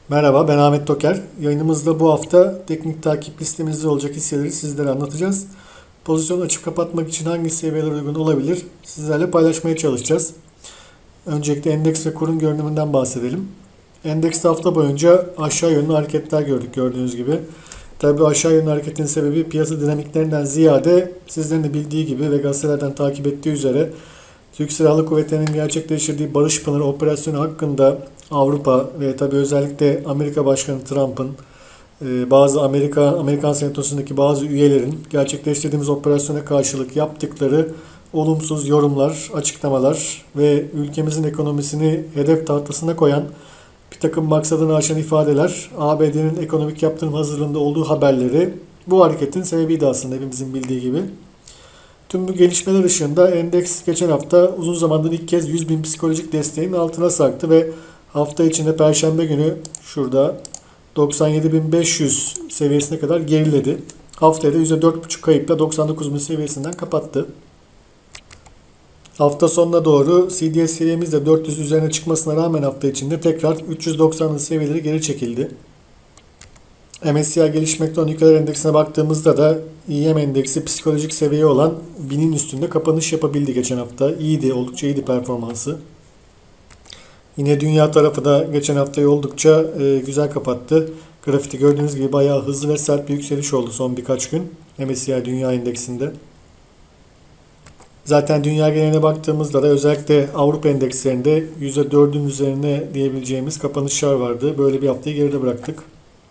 Merhaba, ben Ahmet Toker. Yayınımızda bu hafta teknik takip listemizde olacak hisseleri sizlere anlatacağız. Pozisyon açıp kapatmak için hangi seviyeler uygun olabilir sizlerle paylaşmaya çalışacağız. Öncelikle endeks ve kurun görünümünden bahsedelim. Endekste hafta boyunca aşağı yönlü hareketler gördük gördüğünüz gibi. Tabii aşağı yönlü hareketin sebebi piyasa dinamiklerinden ziyade sizlerin de bildiği gibi ve gazetelerden takip ettiği üzere Türk Silahlı Kuvvetleri'nin gerçekleştirdiği Barış Pınarı operasyonu hakkında Avrupa ve tabii özellikle Amerika Başkanı Trump'ın bazı Amerikan Senatosu'ndaki bazı üyelerin gerçekleştirdiğimiz operasyona karşılık yaptıkları olumsuz yorumlar, açıklamalar ve ülkemizin ekonomisini hedef tahtasına koyan bir takım maksadını aşan ifadeler, ABD'nin ekonomik yaptırım hazırlığında olduğu haberleri bu hareketin sebebiydi aslında hepimizin bildiği gibi. Tüm bu gelişmeler ışığında endeks geçen hafta uzun zamandır ilk kez 100.000 psikolojik desteğin altına sarktı ve hafta içinde Perşembe günü şurada 97.500 seviyesine kadar geriledi. Haftaya da %4,5 kayıpla 99.000 seviyesinden kapattı. Hafta sonuna doğru CDS seviyemiz de 400 üzerine çıkmasına rağmen hafta içinde tekrar 390'lı seviyeleri geri çekildi. MSCI gelişmekte olan ülkeler endeksine baktığımızda da EM endeksi psikolojik seviye olan 1000'in üstünde kapanış yapabildi geçen hafta. İyiydi, oldukça iyiydi performansı. Yine dünya tarafı da geçen haftayı oldukça güzel kapattı. Grafikte gördüğünüz gibi bayağı hızlı ve sert bir yükseliş oldu son birkaç gün MSCI dünya endeksinde. Zaten dünya geneline baktığımızda da özellikle Avrupa endekslerinde %4'ün üzerine diyebileceğimiz kapanışlar vardı. Böyle bir haftayı geride bıraktık.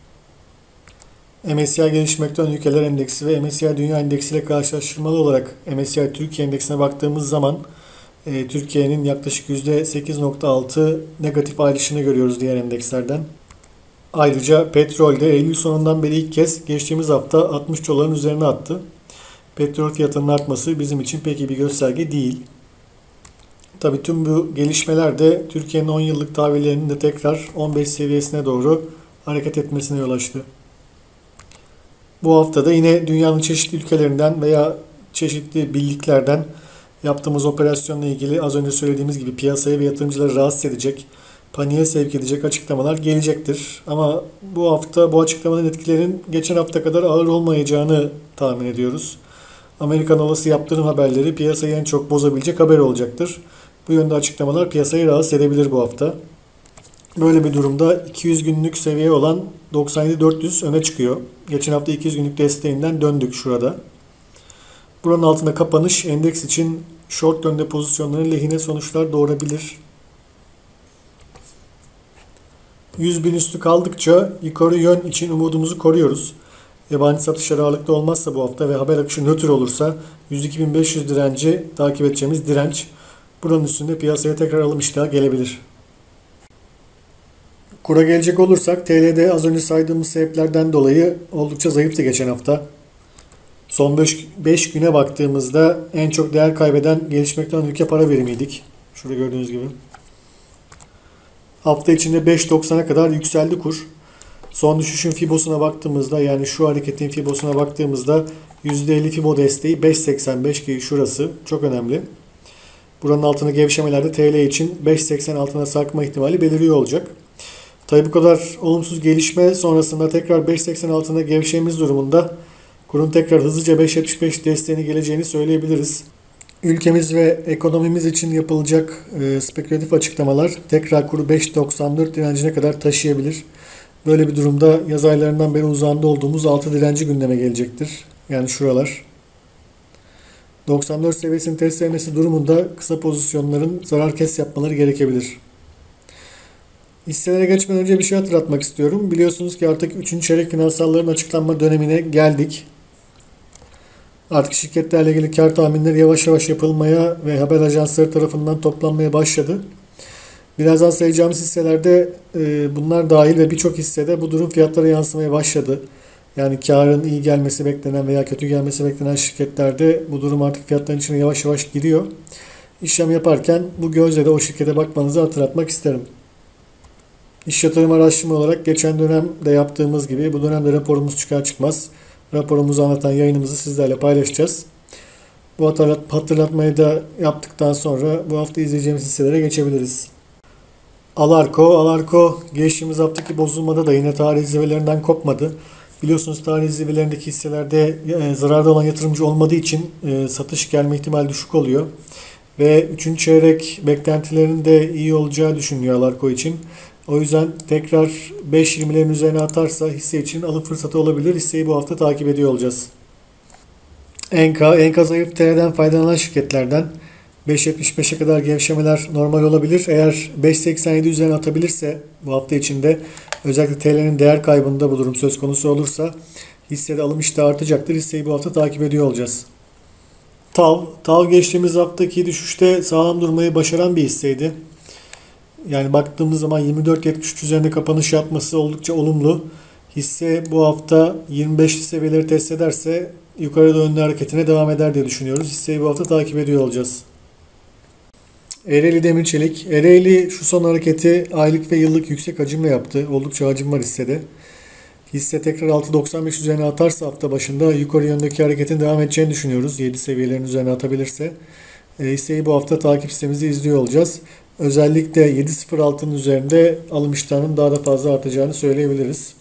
MSCI gelişmekte olan ülkeler endeksi ve MSCI dünya endeksi ile karşılaştırmalı olarak MSCI Türkiye endeksine baktığımız zaman Türkiye'nin yaklaşık %8,6 negatif ayrışını görüyoruz diğer endekslerden. Ayrıca petrolde Eylül sonundan beri ilk kez geçtiğimiz hafta 60 doların üzerine attı. Petrol fiyatının artması bizim için pek iyi bir gösterge değil. Tabii tüm bu gelişmeler de Türkiye'nin 10 yıllık tahvillerinin de tekrar 15 seviyesine doğru hareket etmesine yol açtı. Bu hafta da yine dünyanın çeşitli ülkelerinden veya çeşitli birliklerden yaptığımız operasyonla ilgili az önce söylediğimiz gibi piyasayı ve yatırımcıları rahatsız edecek, paniğe sevk edecek açıklamalar gelecektir. Ama bu hafta bu açıklamaların etkilerin geçen hafta kadar ağır olmayacağını tahmin ediyoruz. Amerikan olası yaptırım haberleri piyasayı en çok bozabilecek haber olacaktır. Bu yönde açıklamalar piyasayı rahatsız edebilir bu hafta. Böyle bir durumda 200 günlük seviye olan 97.400 öne çıkıyor. Geçen hafta 200 günlük desteğinden döndük şurada. Buranın altında kapanış endeks için short yönde pozisyonların lehine sonuçlar doğurabilir. 100.000 üstü kaldıkça yukarı yön için umudumuzu koruyoruz. Yabancı satışlar ağırlıklı olmazsa bu hafta ve haber akışı nötr olursa 102.500 direnci takip edeceğimiz direnç. Buranın üstünde piyasaya tekrar alım iştahı gelebilir. Kura gelecek olursak TL'de az önce saydığımız sebeplerden dolayı oldukça zayıftı geçen hafta. Son 5 güne baktığımızda en çok değer kaybeden gelişmekte olan ülke para birimiydik. Şurada gördüğünüz gibi. Hafta içinde 5.90'a kadar yükseldi kur. Son düşüşün Fibo'suna baktığımızda yani şu hareketin Fibo'suna baktığımızda %50 Fibo desteği 5.85 ki şurası çok önemli. Buranın altına gevşemelerde TL için 5.80 altına sarkma ihtimali beliriyor olacak. Tabi bu kadar olumsuz gelişme sonrasında tekrar 5.80 altında gevşememiz durumunda kurun tekrar hızlıca 5.75 desteğine geleceğini söyleyebiliriz. Ülkemiz ve ekonomimiz için yapılacak spekülatif açıklamalar tekrar kuru 5.94 direncine kadar taşıyabilir. Böyle bir durumda yaz aylarından beri uzağında olduğumuz 6 direnci gündeme gelecektir. Yani şuralar. 94 seviyesini test etmesi durumunda kısa pozisyonların zarar kes yapmaları gerekebilir. Hisselere geçmeden önce bir şey hatırlatmak istiyorum. Biliyorsunuz ki artık 3. çeyrek finansalların açıklanma dönemine geldik. Artık şirketlerle ilgili kar tahminleri yavaş yavaş yapılmaya ve haber ajansları tarafından toplanmaya başladı. Birazdan sayacağımız hisselerde bunlar dahil ve birçok hissede bu durum fiyatlara yansımaya başladı. Yani karın iyi gelmesi beklenen veya kötü gelmesi beklenen şirketlerde bu durum artık fiyatların içine yavaş yavaş giriyor. İşlem yaparken bu gözle de o şirkete bakmanızı hatırlatmak isterim. İş yatırım araştırma olarak geçen dönemde yaptığımız gibi bu dönemde raporumuz çıkar çıkmaz raporumuzu anlatan yayınımızı sizlerle paylaşacağız. Bu hatırlatmayı da yaptıktan sonra bu hafta izleyeceğimiz hisselere geçebiliriz. Alarko geçtiğimiz haftaki bozulmada da yine tarih zirvelerinden kopmadı. Biliyorsunuz tarih zirvelerindeki hisselerde zararda olan yatırımcı olmadığı için satış gelme ihtimali düşük oluyor. Ve 3. çeyrek beklentilerinin de iyi olacağı düşünülüyor Alarko için. O yüzden tekrar 5.20'lerin üzerine atarsa hisse için alım fırsatı olabilir. Hisseyi bu hafta takip ediyor olacağız. Enka zayıf TL'den faydalanan şirketlerden. 5.75'e kadar gevşemeler normal olabilir. Eğer 5.87 üzerine atabilirse bu hafta içinde özellikle TL'nin değer kaybında bu durum söz konusu olursa hissede alım iştahı artacaktır. Hisseyi bu hafta takip ediyor olacağız. TAV geçtiğimiz haftaki düşüşte sağlam durmayı başaran bir hisseydi. Yani baktığımız zaman 24.73 üzerinde kapanış yapması oldukça olumlu. Hisse bu hafta 25'li seviyeleri test ederse yukarı yönlü hareketine devam eder diye düşünüyoruz. Hisseyi bu hafta takip ediyor olacağız. Ereğli Demir Çelik. Ereğli şu son hareketi aylık ve yıllık yüksek hacimle yaptı. Oldukça hacim var hissede. Hisse tekrar 6.95 üzerine atarsa hafta başında yukarı yöndeki hareketin devam edeceğini düşünüyoruz. 7 seviyelerin üzerine atabilirse. Hisseyi bu hafta takip sistemimizi izliyor olacağız. Özellikle 7.06'nın üzerinde alım iştahının daha da fazla artacağını söyleyebiliriz.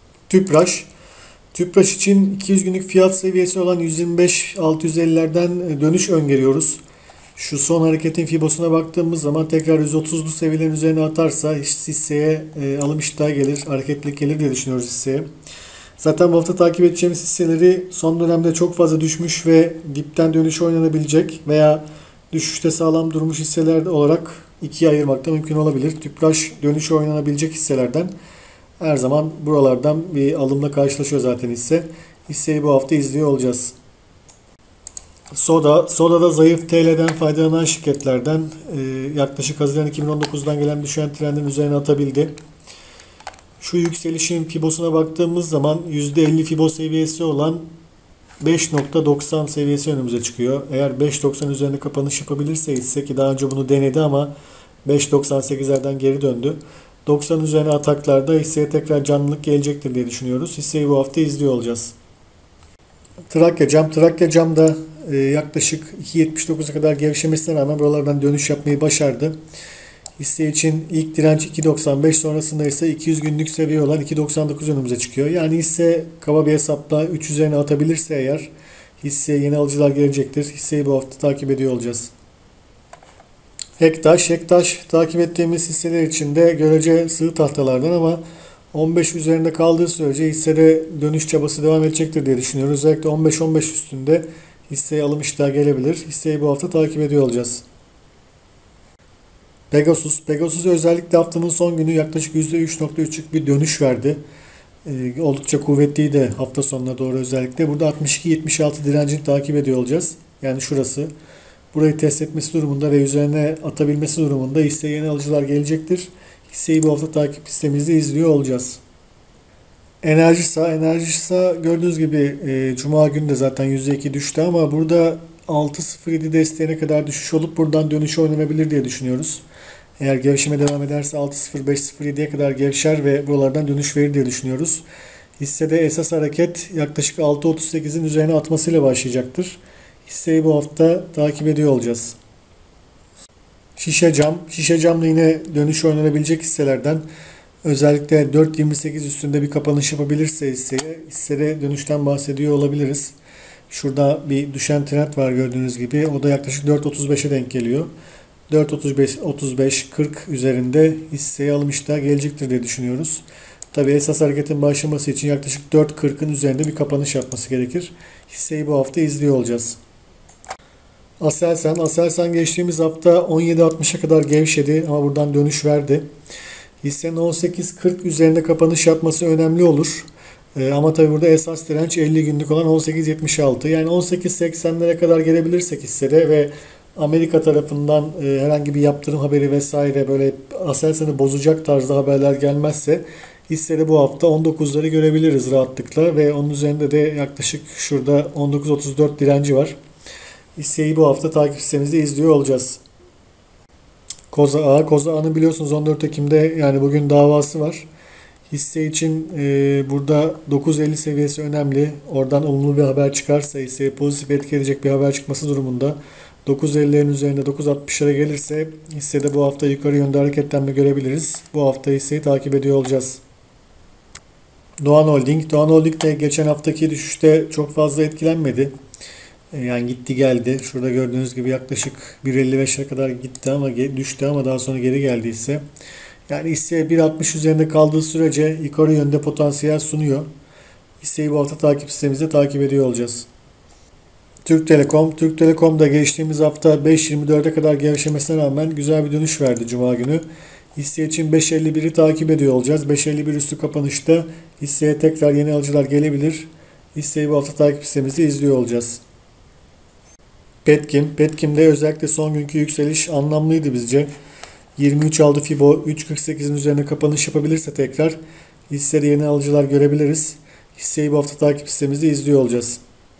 Tüpraş için 200 günlük fiyat seviyesi olan 125-650'lerden dönüş öngörüyoruz. Şu son hareketin fibosuna baktığımız zaman tekrar 130'lu seviyelerin üzerine atarsa hisseye alım iştahı gelir, hareketlilik gelir diye düşünüyoruz hisseye. Zaten bu hafta takip edeceğimiz hisseleri son dönemde çok fazla düşmüş ve dipten dönüşe oynanabilecek veya düşüşte sağlam durmuş hisseler olarak ikiye ayırmak da mümkün olabilir. Tüpraş dönüşe oynanabilecek hisselerden her zaman buralardan bir alımla karşılaşıyor zaten hisse. Hisseyi bu hafta izliyor olacağız. Soda'da zayıf TL'den faydalanan şirketlerden yaklaşık Haziran 2019'dan gelen düşen trendin üzerine atabildi. Şu yükselişin fibosuna baktığımız zaman %50 fibo seviyesi olan 5.90 seviyesi önümüze çıkıyor. Eğer 5.90 üzerine kapanış yapabilirse hisse, ki daha önce bunu denedi ama 5.98'lerden geri döndü. 90 üzerine ataklarda hisseye tekrar canlılık gelecektir diye düşünüyoruz. Hisseyi bu hafta izliyor olacağız. Trakya Cam da yaklaşık 2.79'a kadar gevşemesine rağmen buralardan dönüş yapmayı başardı. Hisse için ilk direnç 2.95, sonrasında ise 200 günlük seviye olan 2.99 önümüze çıkıyor. Yani hisse kaba bir hesapla 3 üzerine atabilirse eğer hisseye yeni alıcılar gelecektir. Hisseyi bu hafta takip ediyor olacağız. Hektaş takip ettiğimiz hisseler içinde görece sığ tahtalardan ama 15 üzerinde kaldığı sürece hissede dönüş çabası devam edecektir diye düşünüyoruz. Özellikle 15-15 üstünde hisseye alım iştahı gelebilir. Hisseyi bu hafta takip ediyor olacağız. Pegasus özellikle haftanın son günü yaklaşık %3.3'lük bir dönüş verdi. Oldukça kuvvetliydi hafta sonuna doğru özellikle. Burada 62-76 direncini takip ediyor olacağız. Yani şurası. Burayı test etmesi durumunda ve üzerine atabilmesi durumunda hisseye yeni alıcılar gelecektir. Hisseyi bu hafta takip listemizde izliyor olacağız. Enerjisa gördüğünüz gibi Cuma günü de zaten %2 düştü ama burada 6.07 desteğine kadar düşüş olup buradan dönüşe oynanabilir diye düşünüyoruz. Eğer gevşeme devam ederse 6.05-07'ye kadar gevşer ve buralardan dönüş verir diye düşünüyoruz. Hissede esas hareket yaklaşık 6.38'in üzerine atmasıyla başlayacaktır. Hisseyi bu hafta takip ediyor olacağız. Şişe cam da yine dönüş oynanabilecek hisselerden. Özellikle 4.28 üstünde bir kapanış yapabilirse hissede dönüşten bahsediyor olabiliriz. Şurada bir düşen trend var gördüğünüz gibi. O da yaklaşık 4.35'e denk geliyor. 4.35-40 üzerinde hisseye alım iştahı gelecektir diye düşünüyoruz. Tabi esas hareketin başlaması için yaklaşık 4.40'ın üzerinde bir kapanış yapması gerekir. Hisseyi bu hafta izliyor olacağız. Aselsan geçtiğimiz hafta 17.60'a kadar gevşedi ama buradan dönüş verdi. Hissenin 18.40 üzerinde kapanış yapması önemli olur. Ama tabi burada esas direnç 50 günlük olan 18.76. Yani 18.80'lere kadar gelebilirsek hissede ve Amerika tarafından herhangi bir yaptırım haberi vesaire böyle Aselsan'ı bozacak tarzda haberler gelmezse hissede bu hafta 19'ları görebiliriz rahatlıkla ve onun üzerinde de yaklaşık şurada 19.34 direnci var. Hisseyi bu hafta takip sistemimizde izliyor olacağız. Koza'nın biliyorsunuz 14 Ekim'de yani bugün davası var. Hisse için burada 9.50 seviyesi önemli. Oradan olumlu bir haber çıkarsa hisseye pozitif etki edecek bir haber çıkması durumunda 9.50'lerin üzerinde 9.60'lara gelirse hissede bu hafta yukarı yönde hareketlenme görebiliriz. Bu hafta hisseyi takip ediyor olacağız. Doğan Holding. Doğan Holding de geçen haftaki düşüşte çok fazla etkilenmedi. Yani gitti geldi. Şurada gördüğünüz gibi yaklaşık 1.55'e kadar gitti ama düştü ama daha sonra geri geldi hisse. Yani hisse 1.60 üzerinde kaldığı sürece yukarı yönde potansiyel sunuyor. Hisseyi bu hafta takip sistemimizde takip ediyor olacağız. Türk Telekom. Türk Telekom da geçtiğimiz hafta 5.24'e kadar gevşemesine rağmen güzel bir dönüş verdi Cuma günü. Hisse için 5.51'i takip ediyor olacağız. 5.51 üstü kapanışta hisseye tekrar yeni alıcılar gelebilir. Hisseyi bu hafta takip sistemimizde izliyor olacağız. Petkim. Petkim'de özellikle son günkü yükseliş anlamlıydı bizce. 23 aldı Fibo. 3.48'in üzerine kapanış yapabilirse tekrar hissede yeni alıcılar görebiliriz. Hisseyi bu hafta takip sistemimizde izliyor olacağız.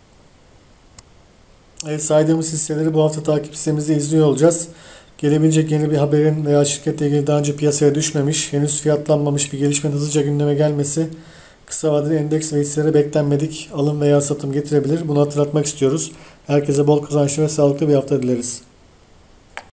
Evet, saydığımız hisseleri bu hafta takip sistemimizde izliyor olacağız. Gelebilecek yeni bir haberin veya şirketle ilgili daha önce piyasaya düşmemiş, henüz fiyatlanmamış bir gelişmenin hızlıca gündeme gelmesi kısa vadeli endeks ve hisselere beklenmedik alım veya satım getirebilir. Bunu hatırlatmak istiyoruz. Herkese bol kazançlı ve sağlıklı bir hafta dileriz.